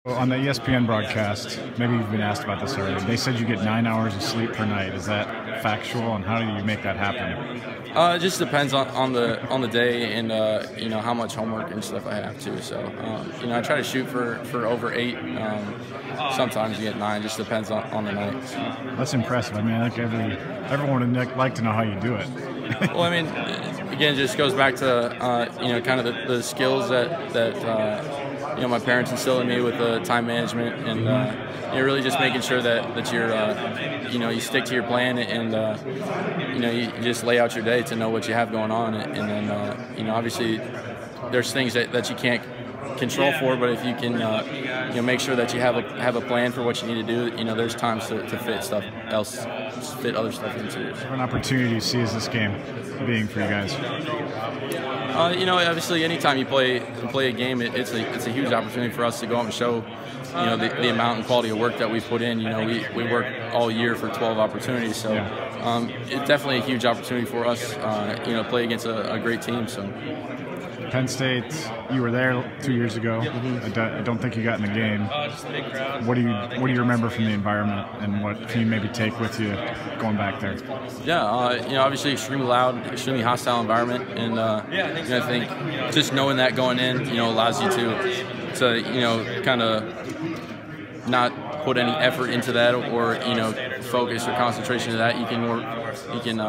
On the ESPN broadcast, maybe you've been asked about this already. They said you get 9 hours of sleep per night. Is that factual, and how do you make that happen? It just depends on the day and how much homework and stuff I have too. So I try to shoot for over 8. Sometimes you get 9. Just depends on the night. So. That's impressive. I mean, I think everyone would like to know how you do it. Well, I mean, again, it just goes back to kind of the skills that my parents instilled in me with the time management and really just making sure that you're you stick to your plan and you just lay out your day to know what you have going on, and then obviously there's things that you can't control for, but if you can make sure that you have a plan for what you need to do, there's times to fit other stuff into it. What an opportunity you see as this game being for you guys? Obviously, anytime you play a game, it's a huge opportunity for us to go out and show, the amount and quality of work that we put in. We work all year for 12 opportunities, so it's definitely a huge opportunity for us. Play against a great team. So. Penn State, you were there 2 years ago. I don't think you got in the game. What do you remember from the environment, and what can you maybe take with you going back there? Yeah, obviously extremely loud, extremely hostile environment, and I think just knowing that going in, allows you to kind of not put any effort into that or focus or concentration to that. You can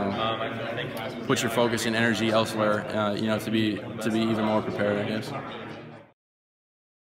put your focus and energy elsewhere, to be even more prepared, I guess.